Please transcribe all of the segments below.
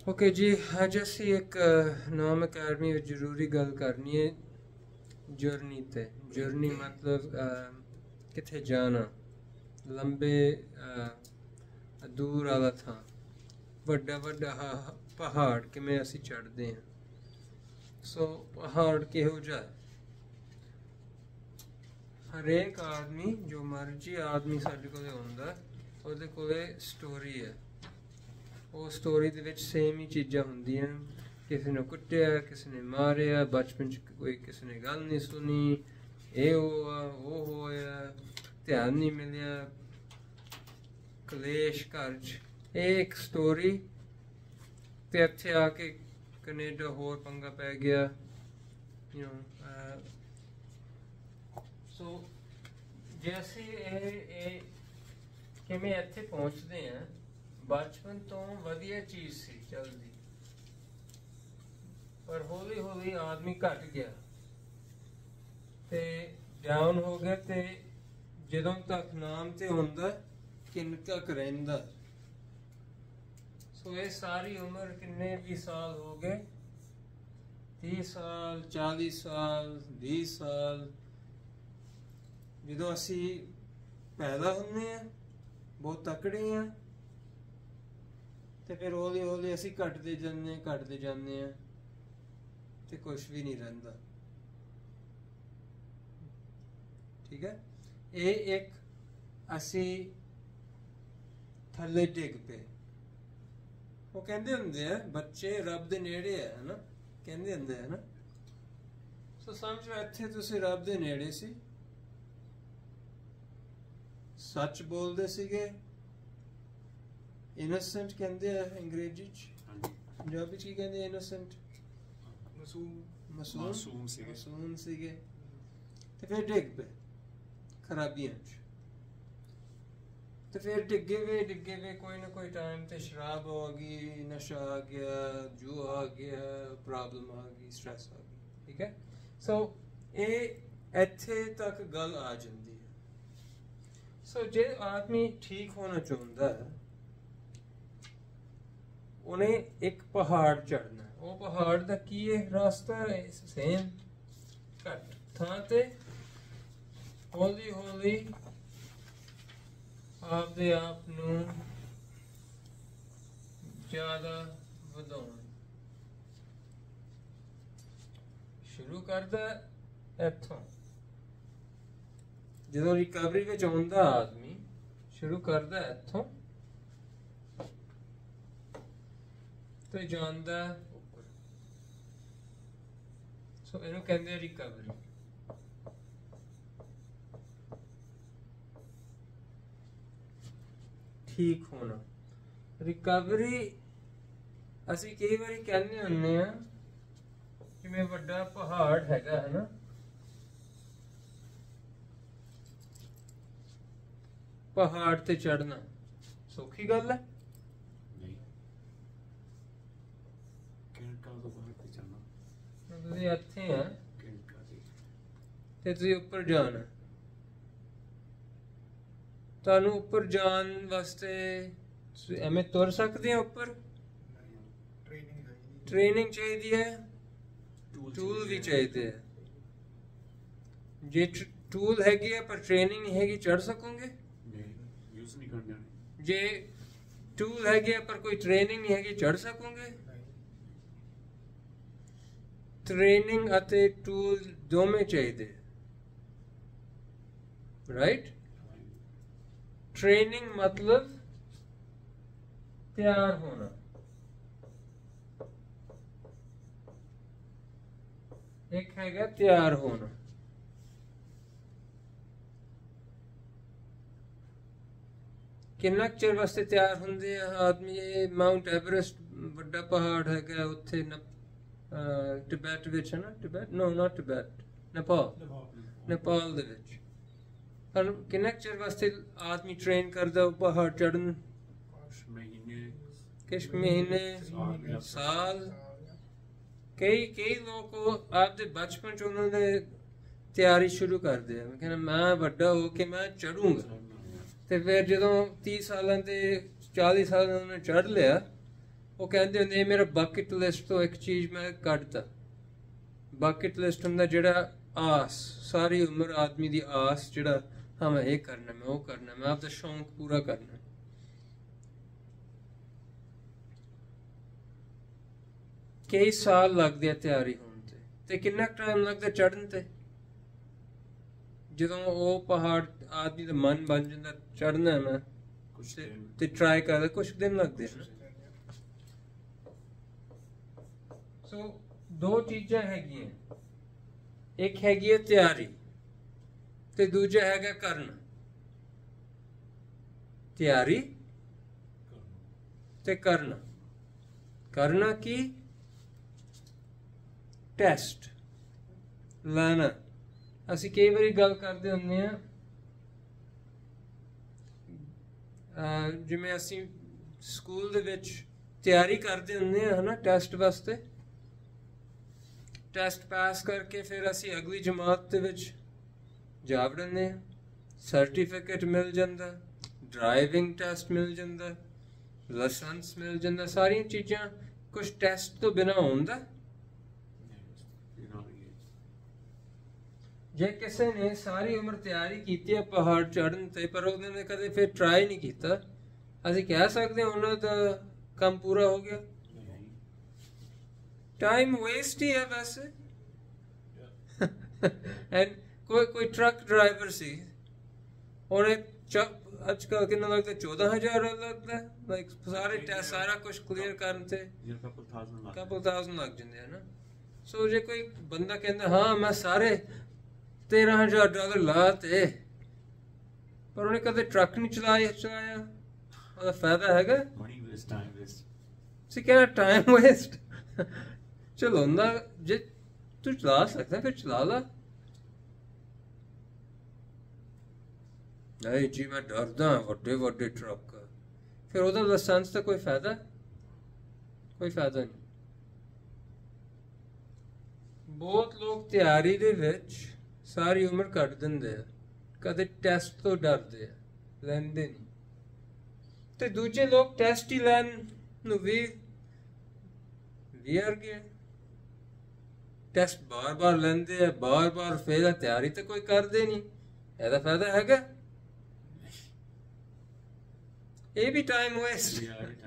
Okay जी, अज असी एक नाम अकैडमी में जरूरी गल करनी है जर्नी ते। जर्नी मतलब किथे जाना, लंबे दूर आला था, वड्डा वड्डा पहाड़ किमें असी चढ़ते हैं। सो पहाड़ किहो जा हरेक आदमी जो मर्जी आदमी साडे कोले आउंदा ओहदे कोले स्टोरी है। वो स्टोरी दे विच सेम ही चीज़ां होंदियां, किसी ने कुट्टिया, किसी ने मारिया, बचपन च कोई किसी ने गल नहीं सुनी, ये हुआ वो होया, ध्यान नहीं मिलिया, कलेश घर च, एक स्टोरी। ते इत्थे आके कनेडा होर पंगा पै गया, यू नो। सो जैसे किवें इत्थे पहुंचते हैं, बचपन तो वधिया चीज सी चलदी, पर हौली हौली आदमी घट गया ते डाउन हो गया, ते जदों तक नाम ते हुंदा किन तक रहिंदा। सो ये सारी उम्र किन्ने भी साल हो गए, 30 साल, 40 साल, 20 साल, जदों असी पैदा हुंदे हैं बहुत तकड़े हैं, तो फिर हौली हौली असी घटते जाने हैं, तो कुछ भी नहीं रहिंदा। ठीक है, ये एक असी थल्ले डिग पे। वो कहते होंगे हैं बच्चे रब दे नेड़े है ना, कहते होंगे है ना। सो समझो इत्थे तुसी रब दे नेड़े सी, सच बोलते सीगे, इनोसेंट कहते हैं अंग्रेजी च, पंजाबी च की कहते हैं इनोसेंट, मासूम सीगे। ते फिर डिग पे खराबियां च, ते फिर डिगे वे कोई ना कोई टाइम ते शराब आ गई, नशा आ गया, जुआ आ गया, प्रॉब्लम आ गई, स्ट्रेस आ गई। ठीक है, सो ये इत्थे तक गल आ जाती है। सो जे आदमी ठीक होना चाहता है, उन्हें एक पहाड़ चढ़ना है। वो पहाड़ का की है रास्ता है, सेम घट थां ते हौली हौली आपदे आप नूं ज़्यादा वधाउण शुरू करदा इत्थों। जदों रिकवरी विच आउंदा आदमी शुरू करदा इत्थों तो जांदा ऊपर। सो इहनूं कहंदे आ रिकवरी। ठीक होना रिकवरी असी कई बारी कहने हुन्ने आ कि मैं वड्डा पहाड़ हैगा है ना, पहाड़ ते चढ़ना सौखी गल है। इत्थे है ते तुसीं उपर जाना, तुहानूं उपर जान वास्ते एवें तुर सकदे हो उपर, ट्रेनिंग चाहिदी है, टूल भी चाहिए है। जे टूल हैगी है पर ट्रेनिंग नहीं हैगी, चढ़ सकोगे? जे टूल हैगी है पर कोई ट्रेनिंग नहीं हैगी, चढ़ सकोगे? ट्रेनिंग अते टूल दोवें चाहिए, राइट। ट्रेनिंग मतलब तैयार होना, एक हैगा तैयार होना। किन्ना चिर वास्ते तैयार होंदे आदमी? माउंट एवरेस्ट वड्डा पहाड़ हैगा उत्थे टिबेट विच है ना, Tibet no not Tibet, Nepal दे विच। किन्ना चिर वास्ते आदमी ट्रेन करदा पहाड़ चढ़न? किश महीने, साल। कई लोग आपदे बचपन च उन्होंने तैयारी शुरू कर दे, मैं कहना मैं वड्डा हो के मैं चढ़ूंगा। ते फिर जदों 30 साल ते 40 साल उन्होंने चढ़ लिया ਉਹ ਕਹਿੰਦੇ ਹੁੰਦੇ ਮੇਰਾ ਬਕਟ ਲਿਸਟ ਤੋਂ ਇੱਕ ਚੀਜ਼ ਮੈਂ ਕੱਢਤਾ। ਬਕਟ ਲਿਸਟ ਹੁੰਦਾ ਜਿਹੜਾ ਆਸ, ਸਾਰੀ ਉਮਰ ਆਦਮੀ ਦੀ ਆਸ, ਜਿਹੜਾ ਹਾਂ ਮੈਂ ਇਹ ਕਰਨਾ, ਮੈਂ ਉਹ ਕਰਨਾ, ਮੈਂ ਆਪਦਾ ਸ਼ੌਂਕ ਪੂਰਾ ਕਰਨਾ। ਕਈ ਸਾਲ ਲੱਗਦੇ ਆ ਤਿਆਰੀ ਹੋਣ ਤੇ ਕਿੰਨਾ ਟਾਈਮ ਲੱਗਦਾ ਚੜ੍ਹਨ ਤੇ। ਜਦੋਂ ਉਹ ਪਹਾੜ ਆਦਮੀ ਦਾ ਮਨ ਬਣ ਜਾਂਦਾ ਚੜ੍ਹਨਾ ਮੈਂ ਤੇ ਟਰਾਈ ਕਰਦਾ, ਕੁਛ ਦਿਨ ਲੱਗਦੇ ਆ। ਸੋ ਦੋ ਚੀਜ਼ਾਂ ਹੈਗੀਆਂ, ਇੱਕ ਹੈਗੀ ਹੈ ਤਿਆਰੀ ਤੇ ਦੂਜਾ ਹੈਗਾ ਕਰਨਾ। ਤਿਆਰੀ ਤੇ ਕਰਨਾ। ਕਰਨਾ ਕੀ? ਟੈਸਟ ਲੈਣਾ। ਅਸੀਂ ਕਈ ਵਾਰੀ ਗੱਲ ਕਰਦੇ ਹੁੰਦੇ ਆ, ਜਿਵੇਂ ਅਸੀਂ ਸਕੂਲ ਦੇ ਵਿੱਚ ਤਿਆਰੀ ਕਰਦੇ ਹੁੰਦੇ ਆ ਹਨਾ ਟੈਸਟ ਵਾਸਤੇ। ਟੈਸਟ ਪਾਸ ਕਰਕੇ ਫਿਰ ਅਸੀਂ ਅਗਲੀ ਜਮਾਤ ਦੇ ਵਿੱਚ ਜਾ ਵੜਦੇ ਆ, ਸਰਟੀਫਿਕੇਟ ਮਿਲ ਜਾਂਦਾ, ਡਰਾਈਵਿੰਗ ਟੈਸਟ ਮਿਲ ਜਾਂਦਾ, ਲਾਇਸੈਂਸ ਮਿਲ ਜਾਂਦਾ। ਸਾਰੀਆਂ ਚੀਜ਼ਾਂ ਕੁਝ ਟੈਸਟ ਤੋਂ ਬਿਨਾਂ ਹੁੰਦਾ। ਜੇ ਕਿਸੇ ਨੇ ਸਾਰੀ ਉਮਰ ਤਿਆਰੀ ਕੀਤੀ ਹੈ ਪਹਾੜ ਚੜ੍ਹਨ ਤੇ, ਪਰ ਉਹਨੇ ਨੇ ਕਦੇ ਫਿਰ ਟਰਾਈ ਨਹੀਂ ਕੀਤਾ, ਅਸੀਂ ਕਹਿ ਸਕਦੇ ਹਾਂ ਉਹਨਾਂ ਦਾ ਕੰਮ ਪੂਰਾ ਹੋ ਗਿਆ? ਟਾਈਮ ਵੇਸਟ ਹੀ ਹੈ ਵੈਸੇ। ਐਂਡ ਕੋਈ ਟਰੱਕ ਡਰਾਈਵਰ ਸੀ, ਉਹਨੇ ਅੱਜ ਕੱਲ੍ਹ ਕਿੰਨਾ ਲੱਗਦਾ, 14,000 ਲੱਗਦਾ, ਲਾਈਕ ਸਾਰੇ ਟੈਸਟ ਸਾਰਾ ਕੁਝ ਕਲੀਅਰ ਕਰਨ ਤੇ couple thousand ਲੱਗ ਜਾਂਦੇ ਹਨ। ਸੋ ਜੇ ਕੋਈ ਬੰਦਾ ਕਹਿੰਦਾ ਹਾਂ ਮੈਂ ਸਾਰੇ $13,000 ਲਾ ਤੇ, ਪਰ ਉਹਨੇ ਕਦੇ ਟਰੱਕ ਨਹੀਂ ਚਲਾਇਆ, ਉਹਦਾ ਫਾਇਦਾ ਹੈਗਾ? ਕਹਿੰਦਾ ਟਾਈਮ ਵੇਸਟ। ਚਲਾਉਂਦਾ ਜੇ ਤੂੰ ਚਲਾ ਸਕਦਾ ਫਿਰ ਚਲਾ ਲਾ। ਨਹੀਂ ਜੀ ਮੈਂ ਡਰਦਾ ਵੱਡੇ ਵੱਡੇ ਟਰੱਕ, ਫਿਰ ਉਹਦਾ ਲਾਇਸੈਂਸ ਦਾ ਕੋਈ ਫਾਇਦਾ? ਕੋਈ ਫਾਇਦਾ ਨਹੀਂ। ਬਹੁਤ ਲੋਕ ਤਿਆਰੀ ਦੇ ਵਿੱਚ ਸਾਰੀ ਉਮਰ ਕੱਢ ਦਿੰਦੇ ਆ, ਕਦੇ ਟੈਸਟ ਤੋਂ ਡਰਦੇ ਆ, ਲੈਂਦੇ ਨਹੀਂ। ਤੇ ਦੂਜੇ ਲੋਕ ਟੈਸਟ ਹੀ ਲੈਣ ਨੂੰ ਵੀ ਅੜ ਗਏ, ਟੈਸਟ ਬਾਰ-ਬਾਰ ਲੈਂਦੇ ਆ, ਬਾਰ-ਬਾਰ ਫੇਲ। ਤਿਆਰੀ ਤਾਂ ਕੋਈ ਕਰਦੇ ਨਹੀਂ, ਇਹਦਾ ਫਾਇਦਾ ਹੈਗਾ? ਇਹ ਵੀ ਟਾਈਮ ਵੇਸਟ।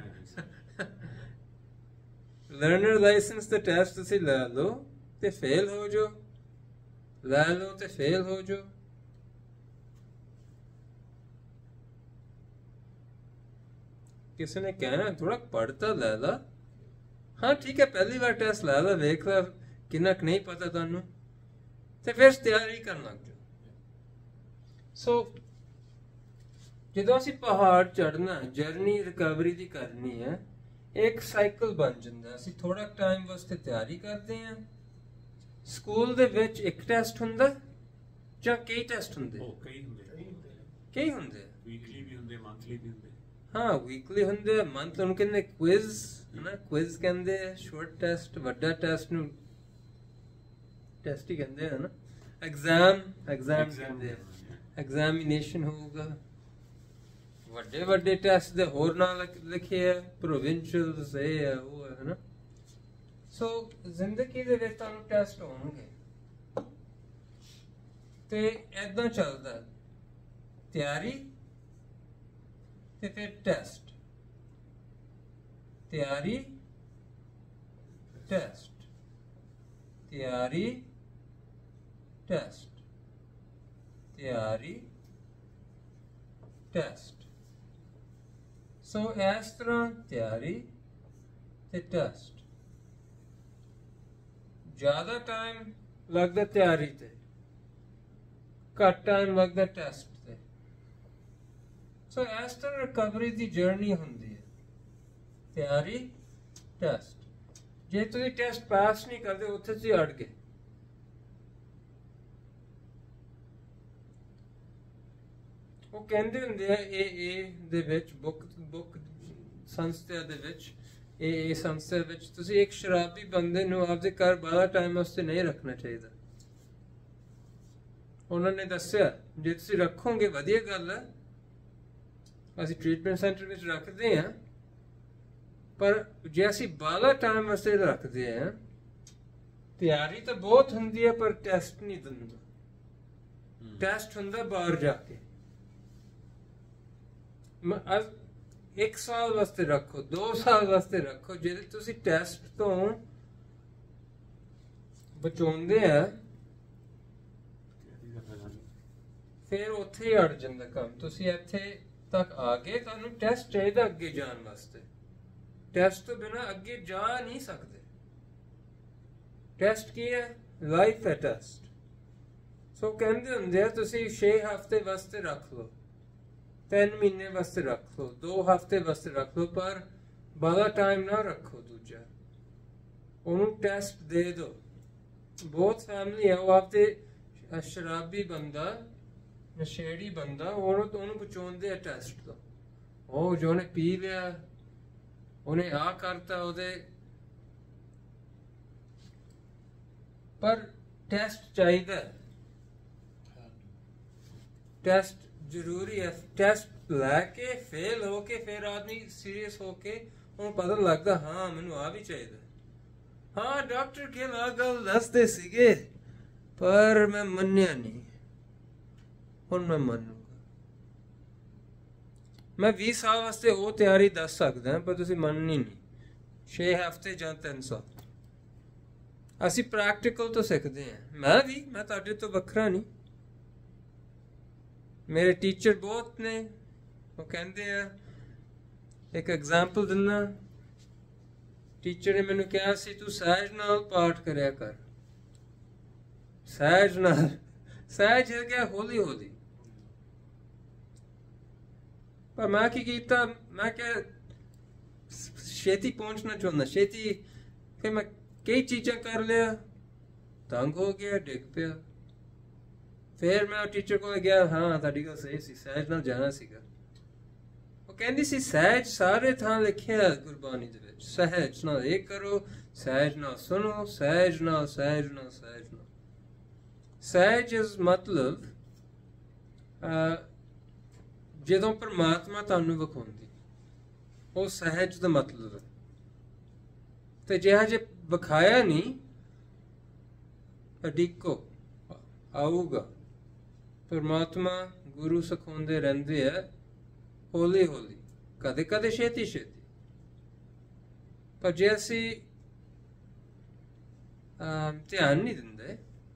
ਲਰਨਰ ਲਾਇਸੈਂਸ ਤੇ ਟੈਸਟ ਤੁਸੀਂ ਲੈ ਲਓ ਤੇ ਫੇਲ ਹੋ ਜਾਓ, ਲੈ ਲਓ ਤੇ ਫੇਲ ਹੋ ਜਾਓ। ਕਿਸੇ ਨੇ ਕਹਿਣਾ ਥੋੜਾ ਪੜ੍ਹਤਾ ਲੈ ਲਾ। ਹਾਂ ਠੀਕ ਹੈ, ਪਹਿਲੀ ਵਾਰ ਟੈਸਟ ਲੈ ਲਾ, ਵੇਖ ਲਾ ਕਿੰਨਾ ਕੁ ਨਹੀਂ ਪਤਾ ਤੁਹਾਨੂੰ, ਤੇ ਫਿਰ ਤਿਆਰੀ ਕਰਨ ਲੱਗ ਜਾਓ। ਸੋ ਜਦੋਂ ਅਸੀਂ ਪਹਾੜ ਚੜ੍ਹਨਾ, ਜਰਨੀ ਰਿਕਵਰੀ ਦੀ ਕਰਨੀ ਹੈ, ਇੱਕ ਸਾਈਕਲ ਬਣ ਜਾਂਦਾ। ਅਸੀਂ ਥੋੜਾ ਟਾਈਮ ਵਾਸਤੇ ਤਿਆਰੀ ਕਰਦੇ ਹਾਂ। ਸਕੂਲ ਦੇ ਵਿੱਚ ਇੱਕ ਟੈਸਟ ਹੁੰਦਾ ਜਾਂ ਕਈ ਟੈਸਟ ਹੁੰਦੇ? ਕਈ ਹੁੰਦੇ, ਵੀਕਲੀ ਵੀ ਹੁੰਦੇ, ਮੰਥਲੀ ਵੀ ਹੁੰਦੇ। ਹਾਂ ਵੀਕਲੀ ਹੁੰਦੇ, ਮੰਥ ਨੂੰ ਕਹਿੰਦੇ ਕੁਇਜ਼ ਹਨਾ, ਕੁਇਜ਼ ਕਹਿੰਦੇ ਆ। ਸ਼ਾਰਟ ਟੈਸਟ, ਵੱਡਾ ਟੈਸਟ ਨੂੰ ਟੈਸਟ ਹੀ ਕਹਿੰਦੇ ਆ ਨਾ। ਐਗਜ਼ਾਮ ਕਹਿੰਦੇ ਆ, ਐਗਜ਼ਾਮੀਨੇਸ਼ਨ ਹੋਊਗਾ। ਵੱਡੇ ਵੱਡੇ ਟੈਸਟ ਦੇ ਹੋਰ ਨਾਂ ਲਿਖੇ ਆ, ਪ੍ਰੋਵਿੰਸ਼ੀਅਲਸ ਇਹ ਆ ਉਹ ਹੈ ਹਨਾ। ਸੋ ਜ਼ਿੰਦਗੀ ਦੇ ਵਿੱਚ ਤੁਹਾਨੂੰ ਟੈਸਟ ਹੋਣਗੇ ਤੇ ਏਦਾਂ ਚੱਲਦਾ, ਤਿਆਰੀ ਤੇ ਫਿਰ ਟੈਸਟ, ਤਿਆਰੀ ਟੈਸਟ, ਤਿਆਰੀ ਟੈਸਟ, ਤਿਆਰੀ ਟੈਸਟ। ਸੋ ਇਸ ਤਰ੍ਹਾਂ ਤਿਆਰੀ ਤੇ ਟੈਸਟ। ਜ਼ਿਆਦਾ ਟਾਈਮ ਲੱਗਦਾ ਤਿਆਰੀ ਤੇ, ਘੱਟ ਟਾਈਮ ਲੱਗਦਾ ਟੈਸਟ ਤੇ। ਸੋ ਇਸ ਤਰ੍ਹਾਂ ਰਿਕਵਰੀ ਦੀ ਜਰਨੀ ਹੁੰਦੀ ਹੈ, ਤਿਆਰੀ ਟੈਸਟ। ਜੇ ਤੁਸੀਂ ਟੈਸਟ ਪਾਸ ਨਹੀਂ ਕਰਦੇ, ਉੱਥੇ ਤੁਸੀਂ ਅੜ ਗਏ। ਉਹ ਕਹਿੰਦੇ ਹੁੰਦੇ ਆ ਇਹ ਦੇ ਵਿੱਚ ਬੁੱਕ ਸੰਸਥਾ ਦੇ ਵਿੱਚ, ਇਹ ਸੰਸਥਾ ਵਿੱਚ ਤੁਸੀਂ ਇੱਕ ਸ਼ਰਾਬੀ ਬੰਦੇ ਨੂੰ ਆਪਦੇ ਘਰ 12 ਟਾਈਮ ਵਾਸਤੇ ਨਹੀਂ ਰੱਖਣਾ ਚਾਹੀਦਾ। ਉਹਨਾਂ ਨੇ ਦੱਸਿਆ ਜੇ ਤੁਸੀਂ ਰੱਖੋਗੇ ਵਧੀਆ ਗੱਲ ਹੈ, ਅਸੀਂ ਟ੍ਰੀਟਮੈਂਟ ਸੈਂਟਰ ਵਿੱਚ ਰੱਖਦੇ ਹਾਂ, पर जे असी बाला टाइम वास्ते रखते हैं, तैयारी तो बहुत होंगी है पर टेस्ट नहीं दिंदा। टेस्ट होंदा बाहर जाके। एक साल वास्ते रखो, 2 साल वास्ते रखो, जे तुसी टेस्ट तो बचाउंदे है फिर उत्थे ही अड़ जांदा काम। तुसी इत्थे तक आ गए, तुहानू टेस्ट चाहिदा अगे जान वास्ते। टेस्ट तो बिना अगे जा नहीं सकते। टेस्ट की है? लाइफ है टेस्ट। सो कहंदे हुंदे आ तुसी 6 हफ्ते वास्ते रख लो, 3 महीने वास्ते रख लो, 2 हफ्ते वास्ते रख लो, पर बड़ा टाइम ना रखो। दूजा उन्होंने टेस्ट दे दो। बहुत फैमिली है वो आपते शराबी बंदा, नशेड़ी बंदा, उन्होंने बचाउंदे टेस्ट तो। ओ जो ने पी लिया, उन्हें आ करता ओदे, पर टेस्ट चाहिए। टेस्ट जरूरी है। टेस्ट लैके फेल होके फिर आदमी सीरियस होके उन्हें पता लगता हाँ मैनू आ भी चाहिए। हाँ डॉक्टर के आ गल दसदे सीगे पर मैं मन्निया नहीं, हुण मैं मन्नूंगा। मैं 20 साल वास्ते वो तैयारी दस सकदा पर तुसीं मननी नहीं। 6 हफ्ते जां 3 साल असी प्रैक्टिकल तो सीखते हैं। मैं तुहाडे तो वखरा नहीं। मेरे टीचर बहुत ने, वो कहते हैं, एक एग्जाम्पल दिना। टीचर ने मैंने कहा सी तू सहज नाल पाठ करया कर। सहज नाल, सहज है क्या? हौली हौली। पर मैं की कीता, मैं क्या छेती पहुंचना चाहता, छेती। फिर मैं कई चीज़ां कर लिया, तंग हो गया, डिग पिया। फिर मैं टीचर को गया, हाँ ताड़ी गल सही सी, सहज नाल जाना सीगा। वो कहंदी सी सहज सारे थां लिखिया गुरबानी दे विच। सहज नाल ये करो, सहज नाल सुनो, सहज नाल, सहज नाल, सहज नाल। सहज इज मतलब जदों परमात्मा तुहानू विखाउंदी, वो सहज दा मतलब है। ते जे हजे विखाया नहीं, अडीको आऊगा। परमात्मा गुरु सिखाउंदे रहिंदे है हौली हौली, कदे कदे छेती छेती। पर जे असी ध्यान नहीं दिंदे,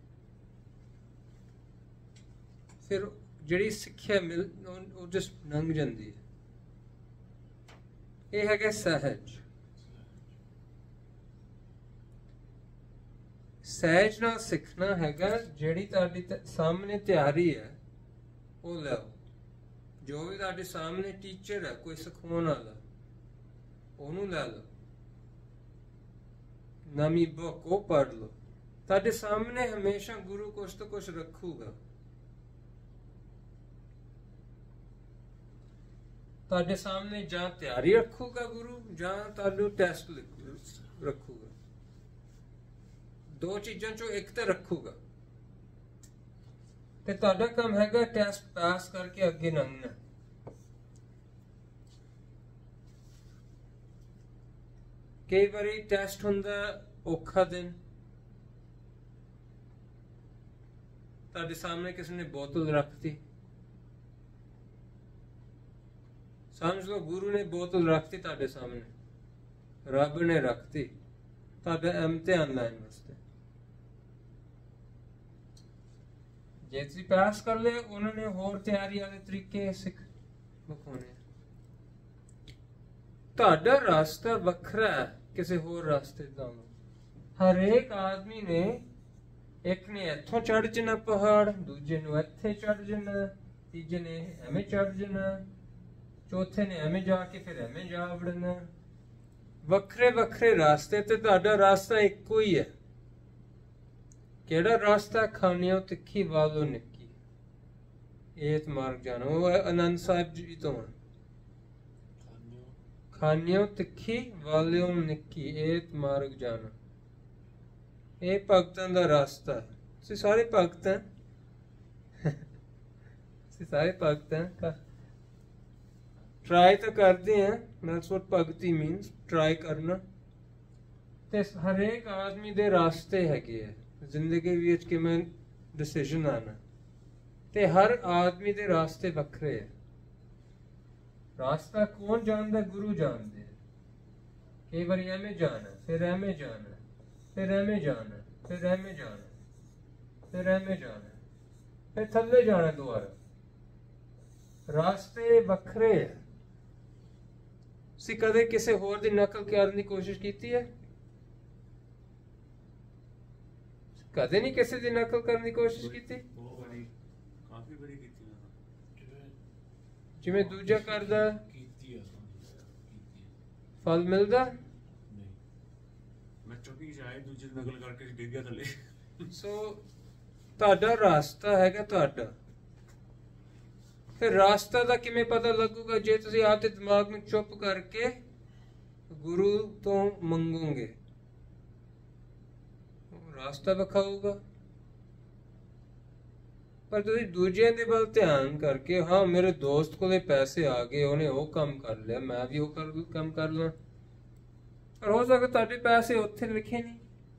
फिर जिहड़ी सिक्ख्या मिल वो जस्ट लंघ जांदी है। ये है सहज। सहज नाल सीखना हैगा, जिहड़ी तुहाडी सामने तैयारी है वो लाओ। जो भी तुहाडे सामने टीचर है, कोई सिखाउण वाला, ओनू लै लो। नवी बुक वो पढ़ लो। तुहाडे सामने हमेशा गुरु कुछ तो कुछ रखूगा। तुहाडे सामने जां तैयारी रखूगा गुरु, जां तुहानू टेस्ट रखूगा। 2 चीज़ों चो एक तो रखूगा। ते तुहाडा काम हैगा टेस्ट पास करके अगे लंघना। कई बारी टेस्ट हुंदा औखा दिन, तुहाडे सामने किसी ने बोतल रखती, समझ लो गुरु ने बोतल रखती तुहाडे सामने, रब ने रखती तुहाडा इम्तिहान लैण वास्ते। जे तुसीं पास कर ले, उन्होंने होर तैयारी वाले तरीके सिख विखाने। तुहाडा रास्ता वखरा है किसी होर रास्ते नालों। हर एक आदमी ने, एक ने इत्थों चढ़ जाना पहाड़, दूजे ने इत्थे चढ़ जाना, तीजे ने एवें चढ़ जाना, चौथे ने एवें जाके फिर एवें जा वड़ना। वखरे वखरे रास्ते ते तुहाडा रास्ता इक्को ही है। केड़ा रास्ता? खानियों तिखी वालों निक्की एत मार्ग जाना। वो आनंद साहिब जी तो है। खानियों तिखी वालों निक्की एत मार्ग जाना। ये भगतां दा रास्ता है। तुसीं सारे भगत हैं। तुसीं सारे भगत हैं। ट्राई तो करते हैं, that's what bhakti means, try करना। ਤੇ ਹਰੇਕ ਆਦਮੀ ਦੇ ਰਾਸਤੇ ਹੈਗੇ ਆ ਜ਼ਿੰਦਗੀ ਵਿੱਚ ਕਿਵੇਂ ਡਿਸੀਜਨ ਆਣਾ, ਤੇ ਹਰ ਆਦਮੀ ਦੇ ਰਾਸਤੇ ਵੱਖਰੇ ਆ। ਰਾਸਤਾ ਕੌਣ ਜਾਣਦਾ? ਗੁਰੂ ਜਾਣਦੇ ਆ। ਕਈ ਵਾਰੀ ਐਵੇਂ ਜਾਣਾ, ਫਿਰ ਐਵੇਂ ਜਾਣਾ, ਫਿਰ ਐਵੇਂ ਜਾਣਾ, ਫਿਰ ਐਵੇਂ ਜਾਣਾ, ਫਿਰ ਐਵੇਂ ਜਾਣਾ, ਫਿਰ ਥੱਲੇ ਜਾਣਾ ਦੁਬਾਰਾ। ਰਾਸਤੇ ਵੱਖਰੇ ਆ। ਤੁਸੀਂ ਕਦੇ ਕਿਸੇ ਹੋਰ ਦੀ ਨਕਲ ਕਰਨ ਦੀ ਕੋਸ਼ਿਸ਼ ਕੀਤੀ ਹੈ? ਕਦੇ ਨਹੀਂ ਕਿਸੇ ਦੀ ਨਕਲ ਕਰਨ ਦੀ ਕੋਸ਼ਿਸ਼ ਕੀਤੀ? ਕਾਫੀ ਵਾਰੀ ਕੀਤੀ ਮੈਂ। ਜਿਵੇਂ ਦੂਜਾ ਕਰਦਾ ਫਲ ਮਿਲਦਾ ਨਹੀਂ, ਮੈਂ ਚੁੱਕੀ ਜਾਏ ਦੂਜੇ ਦੀ ਨਕਲ ਕਰਕੇ ਡਿੱਗ ਗਿਆ ਥੱਲੇ। ਸੋ ਤੁਹਾਡਾ ਰਾਸਤਾ ਹੈਗਾ ਤੁਹਾਡਾ। ਫਿਰ ਰਾਸਤਾ ਦਾ ਕਿਵੇਂ ਪਤਾ ਲੱਗੂਗਾ? ਜੇ ਤੁਸੀਂ ਆਪਦੇ ਦਿਮਾਗ ਨੂੰ ਚੁੱਪ ਕਰਕੇ ਗੁਰੂ ਤੋਂ ਮੰਗੋਗੇ, ਰਾਸਤਾ ਵਿਖਾਊਗਾ। ਪਰ ਤੁਸੀਂ ਦੂਜਿਆਂ ਦੇ ਵੱਲ ਧਿਆਨ ਕਰਕੇ, ਹਾਂ ਮੇਰੇ ਦੋਸਤ ਕੋਲੇ ਪੈਸੇ ਆ ਗਏ, ਉਹਨੇ ਉਹ ਕੰਮ ਕਰ ਲਿਆ, ਮੈਂ ਵੀ ਉਹ ਕੰਮ ਕਰ ਲਾਂ। ਪਰ ਹੋ ਸਕਦਾ ਤੁਹਾਡੇ ਪੈਸੇ ਉੱਥੇ ਲਿਖੇ ਨਹੀਂ,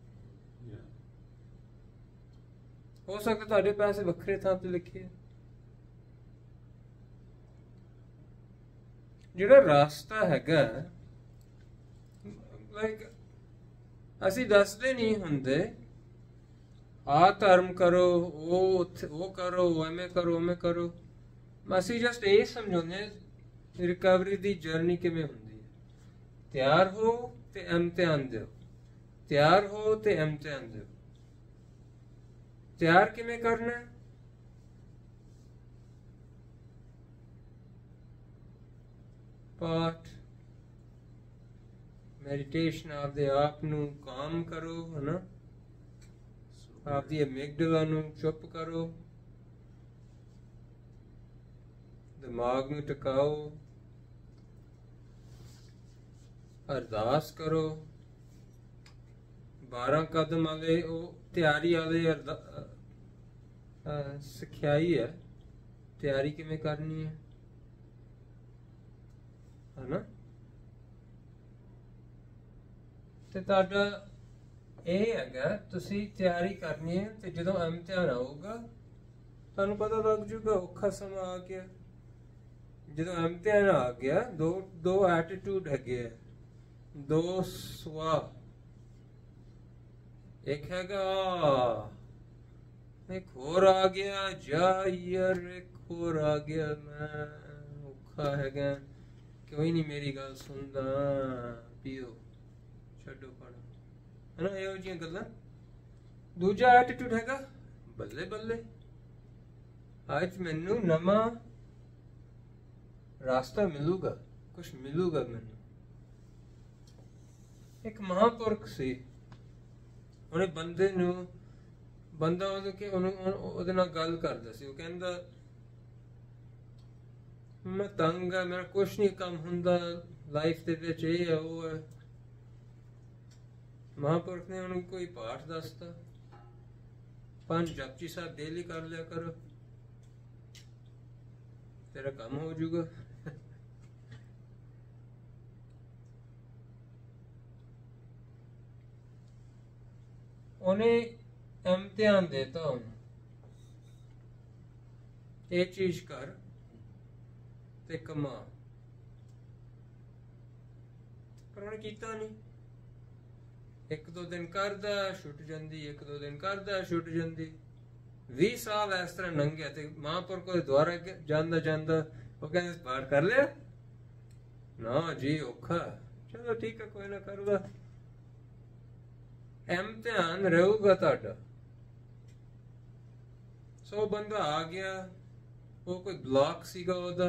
ਹੋ ਸਕਦਾ ਤੁਹਾਡੇ ਪੈਸੇ ਵੱਖਰੇ ਥਾਂ ਤੇ ਲਿਖੇ। ਜਿਹੜਾ ਰਾਸਤਾ ਹੈਗਾ, ਲਾਈਕ ਅਸੀਂ ਦੱਸਦੇ ਨਹੀਂ ਹੁੰਦੇ ਆ ਧਰਮ ਕਰੋ, ਉਹ ਕਰੋ, ਐਵੇਂ ਕਰੋ, ਐਵੇਂ ਕਰੋ। ਅਸੀਂ ਜਸਟ ਇਹ ਸਮਝਾਉਂਦੇ ਰਿਕਵਰੀ ਦੀ ਜਰਨੀ ਕਿਵੇਂ ਹੁੰਦੀ ਹੈ। ਤਿਆਰ ਹੋ ਤੇ ਇਮਤਿਹਾਨ ਦਿਓ, ਤਿਆਰ ਹੋ ਤੇ ਇਮਤਿਹਾਨ ਦਿਓ। ਤਿਆਰ ਕਿਵੇਂ ਕਰਨਾ? ਪਾਠ, ਮੈਡੀਟੇਸ਼ਨ, ਆਪਦੇ ਆਪ ਨੂੰ ਕਾਮ ਕਰੋ, ਹਨਾ, ਆਪਦੀ ਅਮਿਗਡਲਾ ਨੂੰ ਚੁੱਪ ਕਰੋ, ਦਿਮਾਗ ਨੂੰ ਟਿਕਾਓ, ਅਰਦਾਸ ਕਰੋ। 12 ਕਦਮ ਵਾਲੇ ਉਹ ਤਿਆਰੀ ਵਾਲੇ ਸਿੱਖਿਆਈ ਹੈ, ਤਿਆਰੀ ਕਿਵੇਂ ਕਰਨੀ ਹੈ, ਹਨਾ। ਤੇ ਤੁਹਾਡਾ ਇਹ ਹੈਗਾ, ਤੁਸੀਂ ਤਿਆਰੀ ਕਰਨੀ ਹੈ, ਤੇ ਜਦੋਂ ਇਮਤਿਹਾਨ ਆਊਗਾ ਤੁਹਾਨੂੰ ਪਤਾ ਲੱਗ ਜੂਗਾ ਔਖਾ ਸਮਾਂ ਆ ਗਿਆ। ਜਦੋਂ ਇਮਤਿਹਾਨ ਆ ਗਿਆ, ਦੋ ਐਟੀਟਿਊਡ ਹੈਗੇ ਆ, ਦੋ ਸੁਭਾਅ। ਇੱਕ ਹੈਗਾ ਇੱਕ ਹੋਰ ਆ ਗਿਆ, ਜਾ ਯਾਰ ਇੱਕ ਹੋਰ ਆ ਗਿਆ, ਮੈਂ ਔਖਾ ਹੈਗਾ, ਕੋਈ ਨਹੀਂ ਮੇਰੀ ਗੱਲ ਸੁਣਦਾ, ਪੀਓ ਛੱਡੋ ਪੜੋ, ਹਨਾ, ਇਹੋ ਜਿਹੀਆਂ ਗੱਲਾਂ। ਦੂਜਾ ਐਟੀਟਿਊਡ ਹੈਗਾ, ਬੱਲੇ ਬੱਲੇ, ਅੱਜ ਮੈਨੂੰ ਨਵਾਂ ਰਾਸਤਾ ਮਿਲੂਗਾ, ਕੁਛ ਮਿਲੂਗਾ ਮੈਨੂੰ। ਇੱਕ ਮਹਾਂਪੁਰਖ ਸੀ, ਉਹਨੇ ਬੰਦਾ ਉਹਦੇ ਨਾਲ ਗੱਲ ਕਰਦਾ ਸੀ। ਉਹ ਕਹਿੰਦਾ ਮੈਂ ਤੰਗ ਆ, ਮੇਰਾ ਕੁਛ ਨਹੀਂ ਕੰਮ ਹੁੰਦਾ ਲਾਈਫ ਦੇ ਵਿੱਚ, ਇਹ ਹੈ ਉਹ ਹੈ। ਮਹਾਂਪੁਰਖ ਨੇ ਉਹਨੂੰ ਕੋਈ ਪਾਠ ਦੱਸਤਾ, 5 ਜਪਜੀ ਸਾਹਿਬ ਡੇਲੀ ਕਰ ਲਿਆ ਕਰੋ, ਤੇਰਾ ਕੰਮ ਹੋ ਜਾਊਗਾ। ਉਹਨੇ ਇਮਤਿਹਾਨ ਦੇਤਾ ਉਹਨੂੰ, ਇਹ ਚੀਜ਼ ਕਰ ਤੇ ਕਮਾ, ਪਰ ਉਹਨੇ ਕੀਤਾ ਨਹੀਂ। 1-2 ਦਿਨ ਕਰਦਾ ਛੁੱਟ ਜਾਂਦੀ, 1-2 ਦਿਨ ਕਰਦਾ ਛੁੱਟ ਜਾਂਦੀ। 20 ਸਾਲ ਇਸ ਤਰ੍ਹਾਂ ਲੰਘਿਆ ਤੇ ਮਹਾਂਪੁਰਖ ਕੋਲ ਦੁਆਰਾ ਜਾਂਦਾ ਜਾਂਦਾ ਉਹ ਕਹਿੰਦੇ ਪਾਠ ਕਰ ਲਿਆ? ਨਾ ਜੀ ਔਖਾ। ਚਲੋ ਠੀਕ ਹੈ, ਕੋਈ ਨਾ ਕਰੂਗਾ। ਇਮਤਿਹਾਨ ਰਹੂਗਾ ਤੁਹਾਡਾ। ਸੋ ਬੰਦਾ ਆ ਗਿਆ, ਉਹ ਕੋਈ ਬਲੌਕ ਸੀਗਾ ਉਹਦਾ,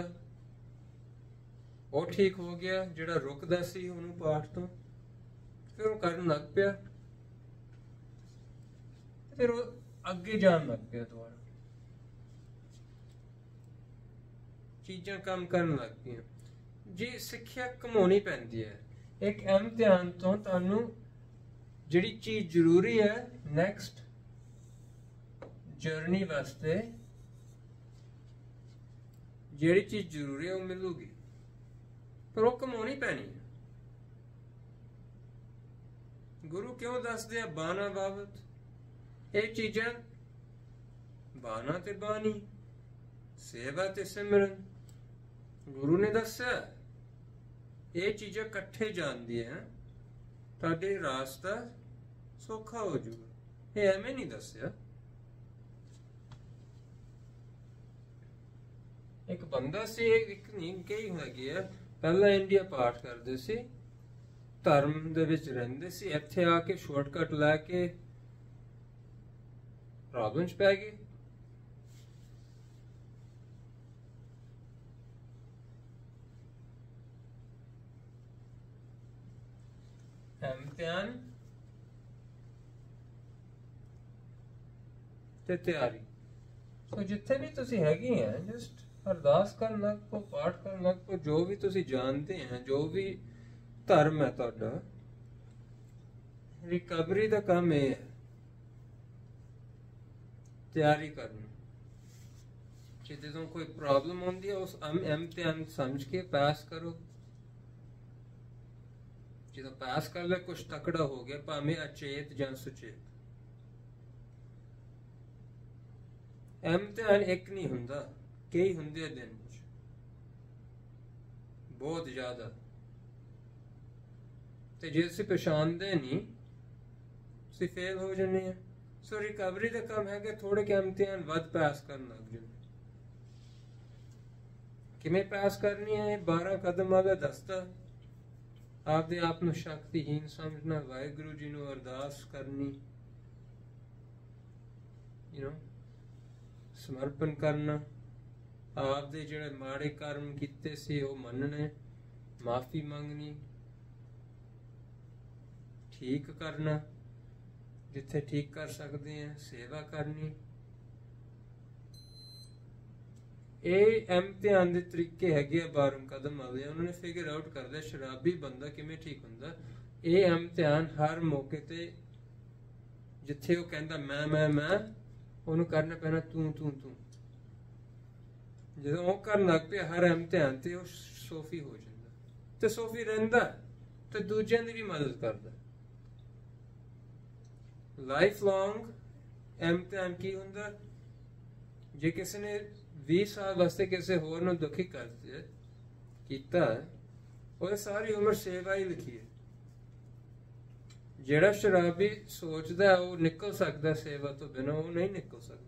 ਉਹ ਠੀਕ ਹੋ ਗਿਆ, ਜਿਹੜਾ ਰੁਕਦਾ ਸੀ ਉਹਨੂੰ ਪਾਠ ਤੋਂ, ਫਿਰ ਉਹ ਕਰਨ ਲੱਗ ਪਿਆ, ਫਿਰ ਉਹ ਅੱਗੇ ਜਾਣ ਲੱਗ ਪਿਆ, ਦੁਬਾਰਾ ਚੀਜ਼ਾਂ ਕੰਮ ਕਰਨ ਲੱਗ ਪਈਆਂ। ਜੀ ਸਿੱਖਿਆ ਕਮਾਉਣੀ ਪੈਂਦੀ ਹੈ। ਇੱਕ ਇਮਤਿਹਾਨ ਤੋਂ ਤੁਹਾਨੂੰ ਜਿਹੜੀ ਚੀਜ਼ ਜ਼ਰੂਰੀ ਹੈ ਨੈਕਸਟ ਜਰਨੀ ਵਾਸਤੇ, ਜਿਹੜੀ ਚੀਜ਼ ਜ਼ਰੂਰੀ ਹੈ ਉਹ ਮਿਲੂਗੀ। ਪਰ ਉਹ ਕਮਾਉਣੀ ਪੈਣੀ ਹੈ। ਗੁਰੂ ਕਿਉਂ ਦੱਸਦੇ ਆ ਬਾਣਾ ਬਾਬਤ? ਇਹ ਚੀਜ਼ਾਂ ਬਾਣਾ ਤੇ ਬਾਣੀ, ਸੇਵਾ ਤੇ ਸਿਮਰਨ, ਗੁਰੂ ਨੇ ਦੱਸਿਆ ਇਹ ਚੀਜ਼ਾਂ ਇਕੱਠੇ ਜਾਂਦੀਆਂ, ਤੁਹਾਡੇ ਰਾਸਤਾ ਸੌਖਾ ਹੋ ਜਾਊਗਾ। ਇਹ ਐਵੇਂ ਨਹੀਂ ਦੱਸਿਆ। ਇੱਕ ਬੰਦਾ ਸੀ, ਇੱਕ ਨਹੀਂ ਕਈ ਹੈਗੇ ਆ, ਪਹਿਲਾਂ ਇੰਡੀਆ ਪਾਠ ਕਰਦੇ ਸੀ, ਧਰਮ ਦੇ ਵਿੱਚ ਰਹਿੰਦੇ ਸੀ, ਇੱਥੇ ਆ ਕੇ ਸ਼ਾਰਟਕਟ ਲੈ ਕੇ ਪ੍ਰੋਬਲਮ 'ਚ ਪੈ ਗਏ। ਇਮਤਿਹਾਨ ਤੇ ਤਿਆਰੀ। ਸੋ ਜਿੱਥੇ ਵੀ ਤੁਸੀਂ ਹੈਗੇ ਆ, ਜਸਟ ਅਰਦਾਸ ਕਰਨ ਲੱਗ ਪੋ, ਪਾਠ ਕਰਨ ਲੱਗ ਪੋ, ਜੋ ਵੀ ਤੁਸੀਂ ਜਾਣਦੇ ਆ, ਜੋ ਵੀ ਧਰਮ ਹੈ ਤੁਹਾਡਾ, ਰਿਕਵਰੀ ਦਾ ਕੰਮ ਇਹ ਹੈ, ਤਿਆਰੀ ਕਰਨੀ। ਜਦੋਂ ਕੋਈ ਪ੍ਰੋਬਲਮ ਹੁੰਦੀ ਹੈ ਉਸ ਇਮਤਿਹਾਨ ਸਮਝ ਕੇ ਪਾਸ ਕਰੋ। ਜਦੋਂ ਪਾਸ ਕਰ ਲੈ ਕੁਛ ਤਕੜਾ ਹੋ ਗਿਆ, ਭਾਵੇਂ ਅਚੇਤ ਜਾਂ ਸੁਚੇਤ। ਇਮਤਿਹਾਨ ਇੱਕ ਨਹੀਂ ਹੁੰਦਾ, ਕਈ ਹੁੰਦੇ ਆ ਦਿਨ ਚ, ਬਹੁਤ ਜ਼ਿਆਦਾ। ਤੇ ਜੇ ਅਸੀਂ ਪਛਾਣਦੇ ਨਹੀਂ, ਅਸੀਂ ਫੇਲ ਹੋ ਜਾਂਦੇ ਆ। ਸੋ ਰਿਕਵਰੀ ਦਾ ਕੰਮ ਹੈ ਕਿ ਥੋੜੇ ਕਿ ਇਮਤਿਹਾਨ ਵੱਧ ਪਾਸ ਕਰਨ ਲੱਗ ਜਾਂਦੇ। ਕਿਵੇਂ ਪਾਸ ਕਰਨੀ ਹੈ? 12 ਕਦਮ ਵਾਲਾ ਦੱਸਦਾ। ਆਪਦੇ ਆਪ ਨੂੰ ਸ਼ਕਤੀਹੀਨ ਸਮਝਣਾ, ਵਾਹਿਗੁਰੂ ਜੀ ਨੂੰ ਅਰਦਾਸ ਕਰਨੀ, ਸਮਰਪਣ ਕਰਨਾ, ਆਪਦੇ ਜਿਹੜੇ ਮਾੜੇ ਕਰਮ ਕੀਤੇ ਸੀ ਉਹ ਮੰਨਣੇ, ਮਾਫੀ ਮੰਗਣੀ, ਠੀਕ ਕਰਨਾ ਜਿੱਥੇ ਠੀਕ ਕਰ ਸਕਦੇ ਆ, ਸੇਵਾ ਕਰਨੀ। ਇਹ ਇਮਤਿਹਾਨ ਦੇ ਤਰੀਕੇ ਹੈਗੇ ਆ 12 ਕਦਮ ਵਾਲੇ। ਉਹਨਾਂ ਨੇ ਫਿਗਰ ਆਊਟ ਕਰਦਾ ਸ਼ਰਾਬੀ ਬੰਦਾ ਕਿਵੇਂ ਠੀਕ ਹੁੰਦਾ। ਇਹ ਇਮਤਿਹਾਨ ਹਰ ਮੌਕੇ ਤੇ ਜਿੱਥੇ ਉਹ ਕਹਿੰਦਾ ਮੈਂ, ਉਹਨੂੰ ਕਰਨਾ ਪੈਣਾ ਤੂੰ। ਜਦੋਂ ਉਹ ਕਰਨ ਲੱਗ ਪਿਆ ਹਰ ਇਮਤਿਹਾਨ ਤੇ, ਉਹ ਸੋਫੀ ਹੋ ਜਾਂਦਾ। ਤੇ ਸੋਫੀ ਰਹਿੰਦਾ ਤੇ ਦੂਜਿਆਂ ਦੀ ਵੀ ਮਦਦ ਕਰਦਾ। ਲਾਈਫ ਲੌਂਗ ਇਮਤਿਹਾਨ ਕੀ ਹੁੰਦਾ? ਜੇ ਕਿਸੇ ਨੇ 20 ਸਾਲ ਵਾਸਤੇ ਕਿਸੇ ਹੋਰ ਨੂੰ ਦੁਖੀ ਕੀਤਾ, ਉਹ ਸਾਰੀ ਉਮਰ ਸੇਵਾ ਹੀ ਲਿਖੀ ਹੈ। ਜਿਹੜਾ ਸ਼ਰਾਬੀ ਸੋਚਦਾ ਉਹ ਨਿਕਲ ਸਕਦਾ ਸੇਵਾ ਤੋਂ ਬਿਨਾਂ, ਉਹ ਨਹੀਂ ਨਿਕਲ ਸਕਦਾ।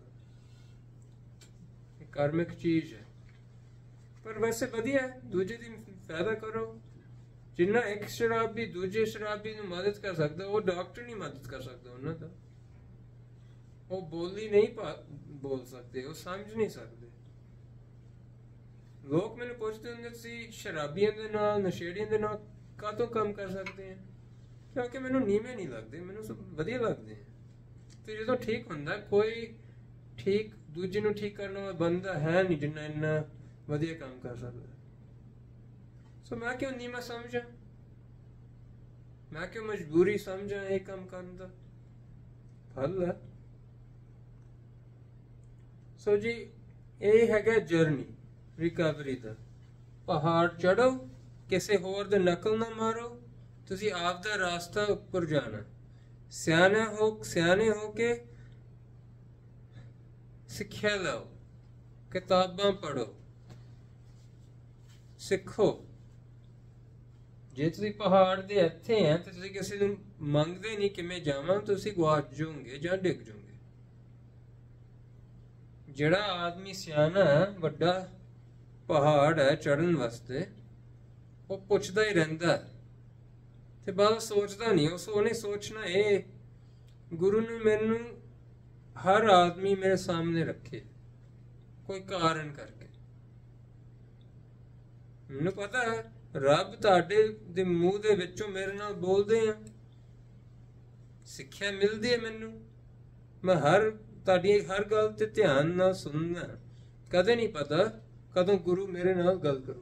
ਇਹ ਕਾਰਮਿਕ ਚੀਜ਼ ਹੈ। ਪਰ ਵੈਸੇ ਵਧੀਆ, ਦੂਜੇ ਦੀ ਫਾਇਦਾ ਕਰੋ। ਜਿੰਨਾ ਇੱਕ ਸ਼ਰਾਬੀ ਦੂਜੇ ਸ਼ਰਾਬੀ ਨੂੰ ਮਦਦ ਕਰ ਸਕਦਾ, ਉਹ ਡਾਕਟਰ ਨਹੀਂ ਮਦਦ ਕਰ ਸਕਦਾ ਉਹਨਾਂ ਦਾ। ਉਹ ਬੋਲੀ ਨਹੀਂ ਬੋਲ ਸਕਦੇ, ਉਹ ਸਮਝ ਨਹੀਂ ਸਕਦੇ। ਲੋਕ ਮੈਨੂੰ ਪੁੱਛਦੇ ਹੁੰਦੇ ਸੀ ਸ਼ਰਾਬੀਆਂ ਦੇ ਨਾਲ, ਨਸ਼ੇੜੀਆਂ ਦੇ ਨਾਲ ਕਾਹਤੋਂ ਕੰਮ ਕਰ ਸਕਦੇ ਆ? ਕਿਉਂਕਿ ਮੈਨੂੰ ਨੀਵੇਂ ਨਹੀਂ ਲੱਗਦੇ, ਮੈਨੂੰ ਸਭ ਵਧੀਆ ਲੱਗਦੇ ਆ। ਤੇ ਜਦੋਂ ਠੀਕ ਹੁੰਦਾ, ਕੋਈ ਠੀਕ ਦੂਜੇ ਨੂੰ ਠੀਕ ਕਰਨ ਵਾਲਾ ਬੰਦਾ ਹੈ ਨਹੀਂ ਜਿੰਨਾ ਇੰਨਾ ਵਧੀਆ ਕੰਮ ਕਰ ਸਕਦਾ। ਸੋ ਮੈਂ ਕਿਉਂ ਨੀਵਾਂ ਸਮਝਾਂ? ਮੈਂ ਕਿਉਂ ਮਜਬੂਰੀ ਸਮਝਾਂ ਇਹ ਕੰਮ ਕਰਨ ਦਾ? ਫਲ ਹੈ। ਸੋ ਜੀ ਇਹ ਹੈਗਾ ਜਰਨੀ ਰਿਕਵਰੀ ਦਾ। ਪਹਾੜ ਚੜੋ, ਕਿਸੇ ਹੋਰ ਦੇ ਨਕਲ ਨਾ ਮਾਰੋ, ਤੁਸੀਂ ਆਪ ਦਾ ਰਾਸਤਾ ਉੱਪਰ ਜਾਣਾ। ਸਿਆਣੇ ਹੋ ਕੇ ਸਿੱਖਿਆ ਲਓ, ਕਿਤਾਬਾਂ ਪੜ੍ਹੋ, ਸਿੱਖੋ। ਜੇ ਤੁਸੀਂ ਪਹਾੜ ਦੇ ਇੱਥੇ ਆ ਤੇ ਤੁਸੀਂ ਕਿਸੇ ਨੂੰ ਮੰਗਦੇ ਨਹੀਂ ਕਿਵੇਂ ਜਾਵਾਂ, ਤੁਸੀਂ ਗੁਆਚ ਜਾਓਗੇ ਜਾਂ ਡਿੱਗ ਜਾਓਗੇ। ਜਿਹੜਾ ਆਦਮੀ ਸਿਆਣਾ ਵੱਡਾ ਪਹਾੜ ਹੈ ਚੜ੍ਹਨ ਵਾਸਤੇ, ਉਹ ਪੁੱਛਦਾ ਹੀ ਰਹਿੰਦਾ ਤੇ ਬਾਅਦ ਸੋਚਦਾ ਨਹੀਂ। ਉਹਨੇ ਸੋਚਣਾ ਇਹ ਗੁਰੂ ਨੇ ਮੈਨੂੰ ਹਰ ਆਦਮੀ ਮੇਰੇ ਸਾਹਮਣੇ ਰੱਖੇ ਕੋਈ ਕਾਰਨ ਕਰਕੇ। ਮੈਨੂੰ ਪਤਾ ਹੈ ਰੱਬ ਤੁਹਾਡੇ ਦੇ ਮੂੰਹ ਦੇ ਵਿੱਚੋਂ ਮੇਰੇ ਨਾਲ ਬੋਲਦੇ ਆ, ਸਿੱਖਿਆ ਮਿਲਦੀ ਹੈ ਮੈਨੂੰ। ਮੈਂ ਤੁਹਾਡੀ ਹਰ ਗੱਲ ਤੇ ਧਿਆਨ ਨਾਲ ਸੁਣਨਾ। ਕਦੇ ਨਹੀਂ ਪਤਾ ਕਦੋਂ ਗੁਰੂ ਮੇਰੇ ਨਾਲ ਗੱਲ ਕਰੂਗਾ।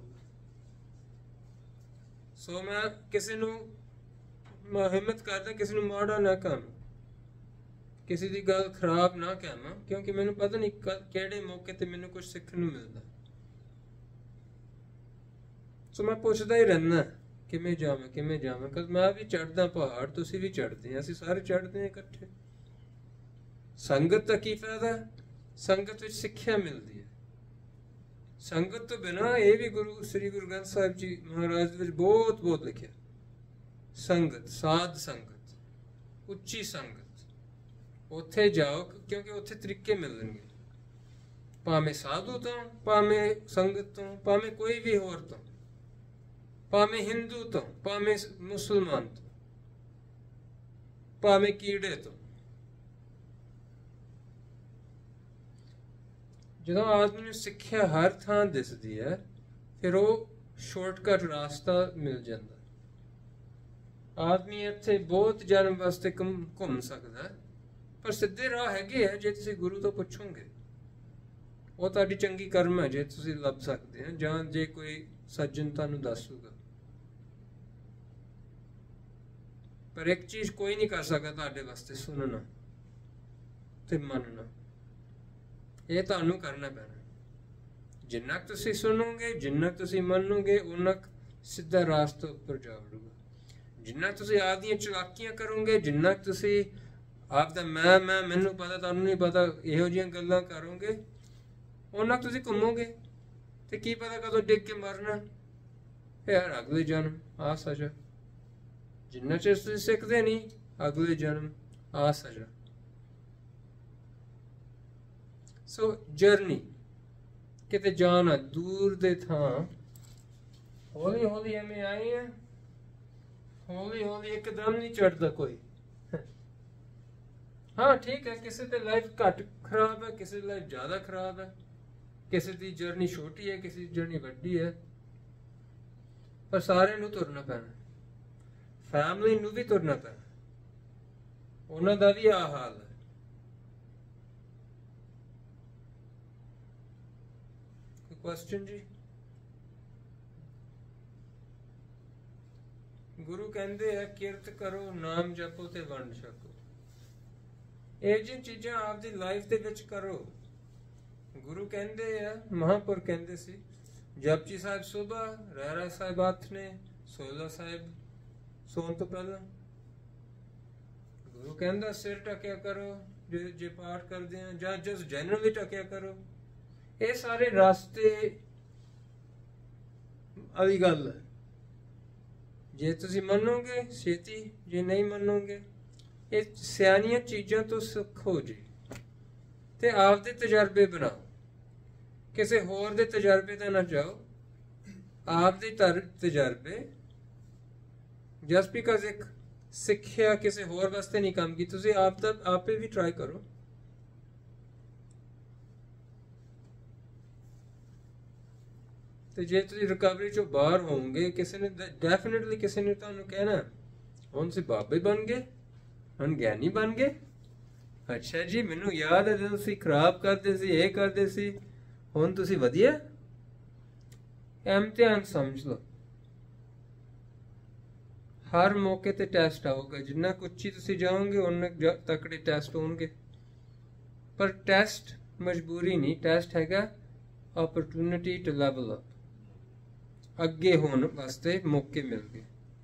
ਸੋ ਮੈਂ ਕਿਸੇ ਨੂੰ ਹਿੰਮਤ ਕਰਦਾ ਕਿਸੇ ਨੂੰ ਮਾੜਾ ਨਾ ਕਹਾਂ, ਕਿਸੇ ਦੀ ਗੱਲ ਖਰਾਬ ਨਾ ਕਹਾਂ, ਕਿਉਂਕਿ ਮੈਨੂੰ ਪਤਾ ਨਹੀਂ ਕਿਹੜੇ ਮੌਕੇ ਤੇ ਮੈਨੂੰ ਕੁਝ ਸਿੱਖਣ ਨੂੰ ਮਿਲਦਾ। ਸੋ ਮੈਂ ਪੁੱਛਦਾ ਹੀ ਰਹਿਣਾ ਕਿਵੇਂ ਜਾਵਾਂ ਕਦ ਮੈਂ ਵੀ ਚੜ੍ਹਦਾ ਪਹਾੜ, ਤੁਸੀਂ ਵੀ ਚੜ੍ਹਦੇ ਆ, ਅਸੀਂ ਸਾਰੇ ਚੜ੍ਹਦੇ ਆ ਇਕੱਠੇ। ਸੰਗਤ ਦਾ ਕੀ ਫਾਇਦਾ? ਸੰਗਤ ਵਿੱਚ ਸਿੱਖਿਆ ਮਿਲਦੀ ਹੈ। ਸੰਗਤ ਤੋਂ ਬਿਨਾਂ ਇਹ ਵੀ ਸ੍ਰੀ ਗੁਰੂ ਗ੍ਰੰਥ ਸਾਹਿਬ ਜੀ ਮਹਾਰਾਜ ਵਿੱਚ ਬਹੁਤ ਲਿਖਿਆ, ਸੰਗਤ, ਸਾਧ ਸੰਗਤ, ਉੱਚੀ ਸੰਗਤ, ਉੱਥੇ ਜਾਓ ਕਿਉਂਕਿ ਉੱਥੇ ਤਰੀਕੇ ਮਿਲਣਗੇ, ਭਾਵੇਂ ਸਾਧੂ ਤੋਂ, ਭਾਵੇਂ ਸੰਗਤ ਤੋਂ, ਭਾਵੇਂ ਕੋਈ ਵੀ ਹੋਰ ਤੋਂ, ਭਾਵੇਂ ਹਿੰਦੂ ਤੋਂ, ਭਾਵੇਂ ਮੁਸਲਮਾਨ ਤੋਂ, ਭਾਵੇਂ ਕੀੜੇ ਤੋਂ। ਜਦੋਂ ਆਦਮੀ ਨੂੰ ਸਿੱਖਿਆ ਹਰ ਥਾਂ ਦਿਸਦੀ ਹੈ, ਫਿਰ ਉਹ ਸ਼ਾਰਟਕਟ ਰਾਸਤਾ ਮਿਲ ਜਾਂਦਾ। ਆਦਮੀ ਇੱਥੇ ਬਹੁਤ ਜਨਮ ਵਾਸਤੇ ਘੁੰਮ ਸਕਦਾ, ਪਰ ਸਿੱਧੇ ਰਾਹ ਹੈਗੇ ਆ ਜੇ ਤੁਸੀਂ ਗੁਰੂ ਤੋਂ ਪੁੱਛੋਗੇ। ਉਹ ਤੁਹਾਡੀ ਚੰਗੀ ਕਰਮ ਹੈ ਜੇ ਤੁਸੀਂ ਲੱਭ ਸਕਦੇ ਆ, ਜਾਂ ਜੇ ਕੋਈ ਸੱਜਣ ਤੁਹਾਨੂੰ ਦੱਸੂਗਾ। ਪਰ ਇੱਕ ਚੀਜ਼ ਕੋਈ ਨਹੀਂ ਕਰ ਸਕਦਾ ਤੁਹਾਡੇ ਵਾਸਤੇ, ਸੁਣਨਾ ਤੇ ਮੰਨਣਾ। ਇਹ ਤੁਹਾਨੂੰ ਕਰਨਾ ਪੈਣਾ। ਜਿੰਨਾ ਤੁਸੀਂ ਸੁਣੋਗੇ, ਜਿੰਨਾ ਤੁਸੀਂ ਮੰਨੋਗੇ, ਉਨਾ ਸਿੱਧਾ ਰਾਸਤੇ ਉੱਪਰ ਜਾਓਗੇ। ਜਿੰਨਾ ਤੁਸੀਂ ਆਪਦੀਆਂ ਚਲਾਕੀਆਂ ਕਰੋਗੇ, ਜਿੰਨਾ ਤੁਸੀਂ ਆਪਦਾ ਮੈਂ ਮੈਨੂੰ ਪਤਾ ਤੁਹਾਨੂੰ ਨਹੀਂ ਪਤਾ ਇਹੋ ਜਿਹੀਆਂ ਗੱਲਾਂ ਕਰੋਗੇ, ਉਹਨਾਂ ਤੁਸੀਂ ਘੁੰਮੋਗੇ ਤੇ ਕੀ ਪਤਾ ਕਦੋਂ ਡਿੱਗ ਕੇ ਮਰਨਾ, ਫਿਰ ਅਗਲੇ ਜਨਮ ਆ ਸਜ਼ਾ। ਜਿੰਨਾ ਚਿਰ ਤੁਸੀਂ ਸਿੱਖਦੇ ਨਹੀਂ, ਅਗਲੇ ਜਨਮ ਆ ਸਜ਼ਾ। ਸੋ ਜਰਨੀ ਕਿਤੇ ਜਾਣਾ, ਦੂਰ ਦੇ ਥਾਂ, ਹੌਲੀ ਐਵੇਂ ਆਏ ਆ, ਹੌਲੀ ਇੱਕਦਮ ਨਹੀਂ ਚੜਦਾ ਕੋਈ। ਹਾਂ ਠੀਕ ਹੈ, ਕਿਸੇ ਦੀ ਲਾਈਫ ਘੱਟ ਖਰਾਬ ਹੈ, ਕਿਸੇ ਦੀ ਲਾਈਫ ਜ਼ਿਆਦਾ ਖਰਾਬ ਹੈ, ਕਿਸੇ ਦੀ ਜਰਨੀ ਛੋਟੀ ਹੈ, ਕਿਸੇ ਦੀ ਜਰਨੀ ਵੱਡੀ ਹੈ, ਪਰ ਸਾਰਿਆਂ ਨੂੰ ਤੁਰਨਾ ਪੈਣਾ। ਫੈਮਿਲੀ ਨੂੰ ਵੀ ਤੁਰਨਾ ਪੈਣਾ, ਉਹਨਾਂ ਦਾ ਵੀ ਆਹ ਹਾਲ ਹੈ। ਕੋਈ ਕੁਐਸਚਨ ਜੀ? ਗੁਰੂ ਕਹਿੰਦੇ ਆ ਕਿਰਤ ਕਰੋ, ਨਾਮ ਜਪੋ ਤੇ ਵੰਡ ਛਕੋ। ਇਹ ਜਿਹੀ ਚੀਜ਼ਾਂ ਆਪਦੀ ਲਾਈਫ ਦੇ ਵਿੱਚ ਕਰੋ। ਗੁਰੂ ਕਹਿੰਦੇ ਆ, ਮਹਾਂਪੁਰ ਕਹਿੰਦੇ ਸੀ, ਜਪਜੀ ਸਾਹਿਬ ਸੁਬਹ, ਰਹਿਰਾਸ ਸਾਹਿਬ ਆਥਣੇ, ਸੋਹਿਲਾ ਸਾਹਿਬ ਸੌਣ ਤੋਂ ਪਹਿਲਾਂ। ਗੁਰੂ ਕਹਿੰਦਾ ਸਿਰ ਢੱਕਿਆ ਕਰੋ ਜੇ ਪਾਠ ਕਰਦੇ ਆ, ਜਾਂ ਜਸ ਜਨਰਲੀ ਢੱਕਿਆ ਕਰੋ। ਇਹ ਸਾਰੇ ਰਸਤੇ ਵਾਲੀ ਗੱਲ ਹੈ। ਜੇ ਤੁਸੀਂ ਮੰਨੋਗੇ ਛੇਤੀ, ਜੇ ਨਹੀਂ ਮੰਨੋਗੇ, ਇਹ ਸਿਆਣੀਆਂ ਚੀਜ਼ਾਂ ਤੋਂ ਸਿੱਖੋ ਜੀ ਤੇ ਆਪਦੇ ਤਜਰਬੇ ਬਣਾਓ। ਕਿਸੇ ਹੋਰ ਦੇ ਤਜਰਬੇ ਤੇ ਨਾ ਜਾਓ, ਆਪਦੇ ਤਜਰਬੇ। ਜਸਟ ਬਿਕਾਜ਼ ਇੱਕ ਸਿੱਖਿਆ ਕਿਸੇ ਹੋਰ ਵਾਸਤੇ ਨਹੀਂ ਕੰਮ ਕੀਤੀ, ਤੁਸੀਂ ਆਪੇ ਵੀ ਟਰਾਈ ਕਰੋ। ਤੇ ਜੇ ਤੁਸੀਂ ਰਿਕਵਰੀ ਚੋਂ ਬਾਹਰ ਹੋਵੋਗੇ, ਕਿਸੇ ਨੇ ਡੈਫੀਨਿਟਲੀ ਕਿਸੇ ਨੇ ਤੁਹਾਨੂੰ ਕਹਿਣਾ ਹੁਣ ਤੁਸੀਂ ਬਾਬੇ ਬਣ ਗਏ, ਹੁਣ ਗਿਆਨੀ ਬਣ ਗਏ। ਅੱਛਾ ਜੀ, ਮੈਨੂੰ ਯਾਦ ਹੈ ਜਦੋਂ ਤੁਸੀਂ ਖਰਾਬ ਕਰਦੇ ਸੀ, ਇਹ ਕਰਦੇ ਸੀ, ਹੁਣ ਤੁਸੀਂ ਵਧੀਆ। ਇਮਤਿਹਾਨ ਸਮਝ ਲਓ, ਹਰ ਮੌਕੇ ਤੇ ਟੈਸਟ ਆਊਗਾ। ਜਿੰਨਾ ਉੱਚੀ ਤੁਸੀਂ ਜਾਓਗੇ ਉਨੇ ਤਕੜੇ ਟੈਸਟ ਹੋਣਗੇ। ਪਰ ਟੈਸਟ ਮਜਬੂਰੀ ਨਹੀਂ, ਟੈਸਟ ਹੈਗਾ ਓਪਰਚੁਨਿਟੀ ਟੂ ਲੈਵਲ ਅਪ। ਅੱਗੇ ਹੋਣ ਵਾਸਤੇ ਮੌਕੇ ਮਿਲ ਗਏ।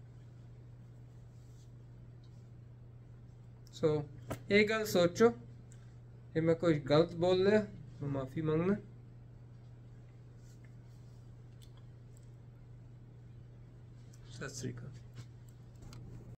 ਸੋ ਇਹ ਗੱਲ ਸੋਚੋ, ਜੇ ਮੈਂ ਕੋਈ ਗਲਤ ਬੋਲ ਲਿਆ ਮੈਂ ਮਾਫੀ ਮੰਗਣਾ। ਸਤਿ ਸ੍ਰੀ ਅਕਾਲ।